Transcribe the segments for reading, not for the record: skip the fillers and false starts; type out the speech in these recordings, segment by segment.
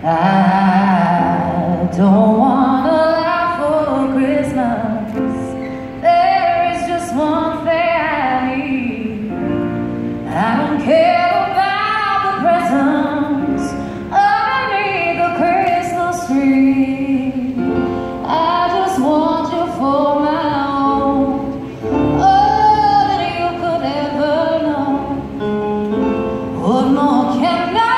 I don't want a lot for Christmas. There is just one thing I need. I don't care about the presents underneath the Christmas tree. I just want you for my own, all that you could ever know. What more can I?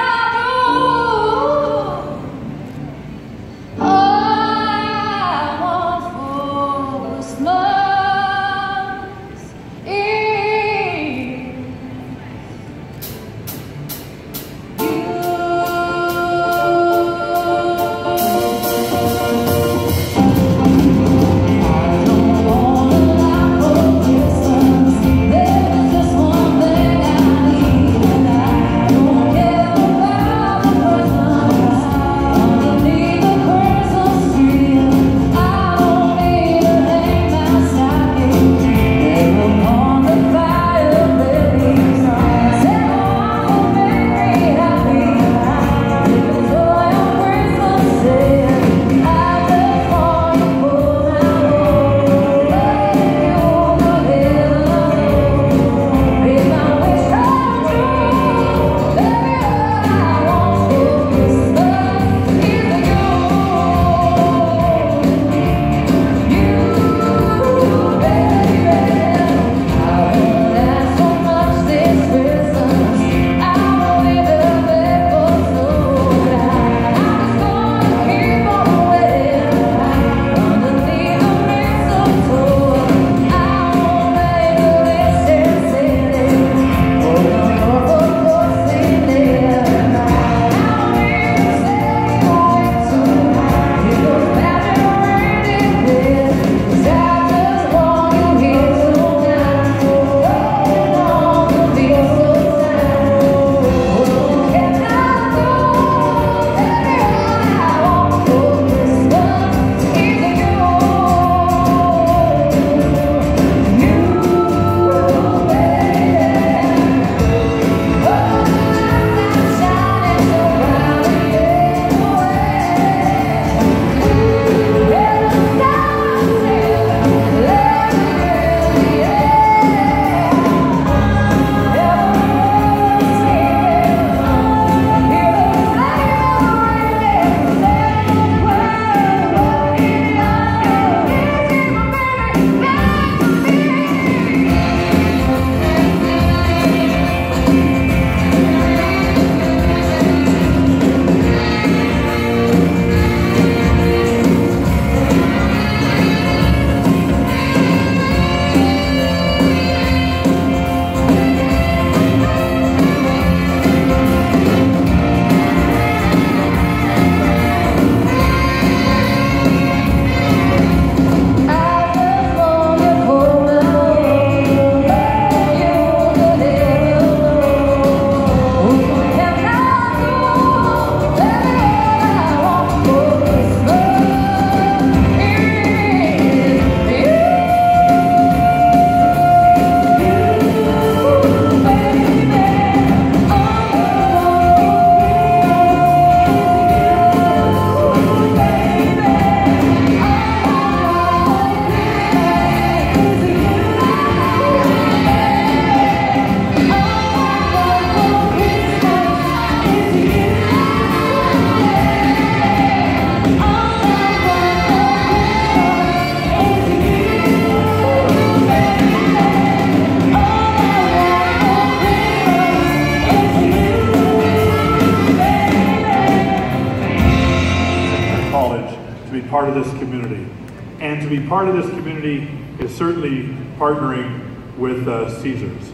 Part of this community. And to be part of this community is certainly partnering with Caesars.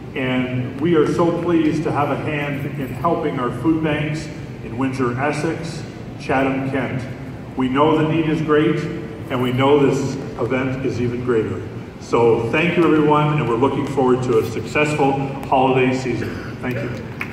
And we are so pleased to have a hand in helping our food banks in Windsor-Essex, Chatham, Kent. We know the need is great, and we know this event is even greater. So thank you everyone, and we're looking forward to a successful holiday season. Thank you.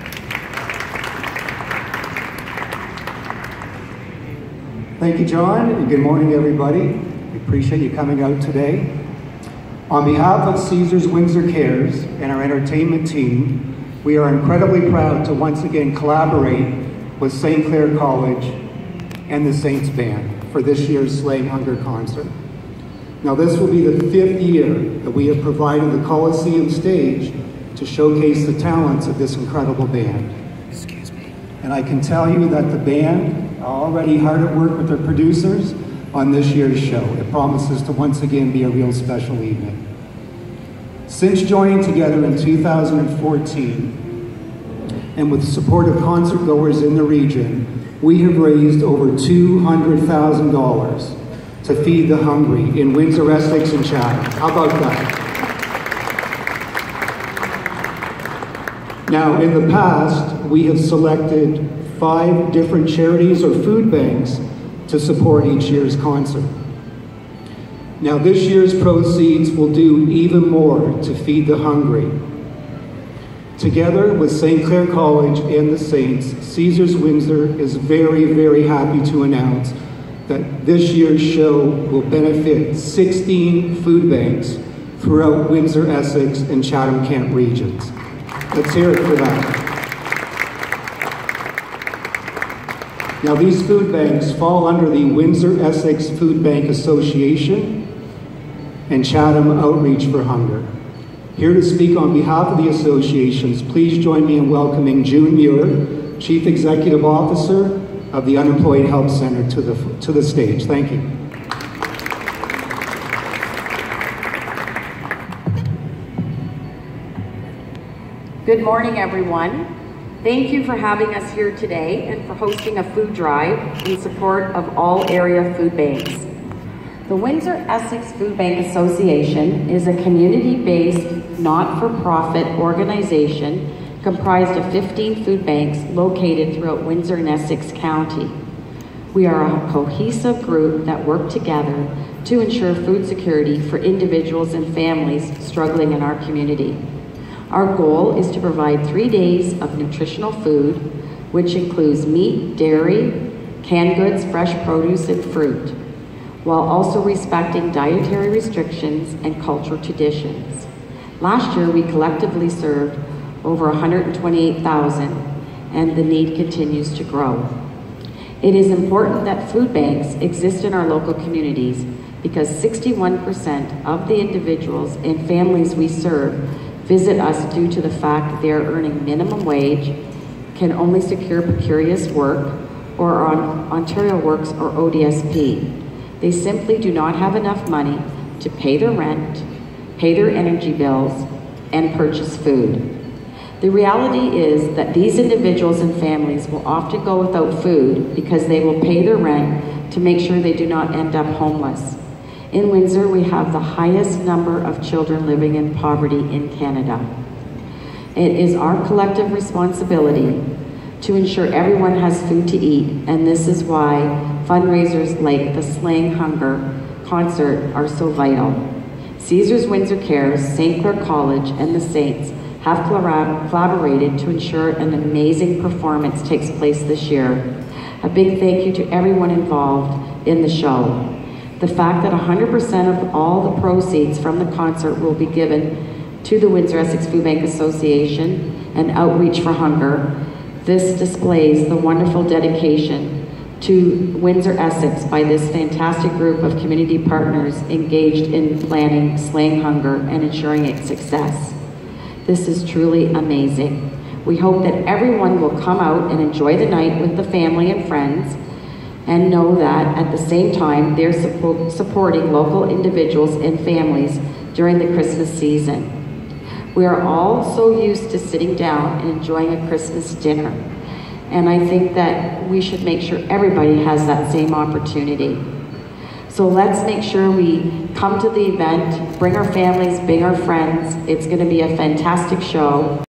Thank you, John, and good morning, everybody. We appreciate you coming out today. On behalf of Caesars Windsor Cares and our entertainment team, we are incredibly proud to once again collaborate with St. Clair College and the Saints Band for this year's Sleighing Hunger concert. Now this will be the 5th year that we have provided the Colosseum stage to showcase the talents of this incredible band. Excuse me. And I can tell you that the band are already hard at work with their producers on this year's show. It promises to once again be a real special evening. Since joining together in 2014, and with the support of concert goers in the region, we have raised over $200,000 to feed the hungry in Windsor-Essex and Chatham. How about that? Now, in the past, we have selected 5 different charities or food banks to support each year's concert. Now, this year's proceeds will do even more to feed the hungry. Together with St. Clair College and the Saints, Caesars Windsor is very, very happy to announce that this year's show will benefit 16 food banks throughout Windsor, Essex, and Chatham-Kent regions. Let's hear it for that. Now, these food banks fall under the Windsor-Essex Food Bank Association and Chatham Outreach for Hunger. Here to speak on behalf of the associations, please join me in welcoming June Muir, Chief Executive Officer of the Unemployed Help Center, to the stage. Thank you. Good morning, everyone. Thank you for having us here today and for hosting a food drive in support of all area food banks. The Windsor-Essex Food Bank Association is a community-based, not-for-profit organization comprised of 15 food banks located throughout Windsor and Essex County. We are a cohesive group that work together to ensure food security for individuals and families struggling in our community. Our goal is to provide 3 days of nutritional food, which includes meat, dairy, canned goods, fresh produce, and fruit, while also respecting dietary restrictions and cultural traditions. Last year, we collectively served over 128,000, and the need continues to grow. It is important that food banks exist in our local communities because 61% of the individuals and families we serve visit us due to the fact they are earning minimum wage, can only secure precarious work, or are on Ontario Works or ODSP. They simply do not have enough money to pay their rent, pay their energy bills, and purchase food. The reality is that these individuals and families will often go without food because they will pay their rent to make sure they do not end up homeless. In Windsor, we have the highest number of children living in poverty in Canada. It is our collective responsibility to ensure everyone has food to eat, and this is why fundraisers like the Sleighing Hunger concert are so vital. Caesars Windsor Cares, St. Clair College, and the Saints have collaborated to ensure an amazing performance takes place this year. A big thank you to everyone involved in the show. The fact that 100% of all the proceeds from the concert will be given to the Windsor-Essex Food Bank Association and Outreach for Hunger, this displays the wonderful dedication to Windsor-Essex by this fantastic group of community partners engaged in planning Sleighing Hunger and ensuring its success. This is truly amazing. We hope that everyone will come out and enjoy the night with the family and friends, and know that at the same time they're supporting local individuals and families during the Christmas season. We are all so used to sitting down and enjoying a Christmas dinner, and I think that we should make sure everybody has that same opportunity. So let's make sure we come to the event, bring our families, bring our friends. It's going to be a fantastic show.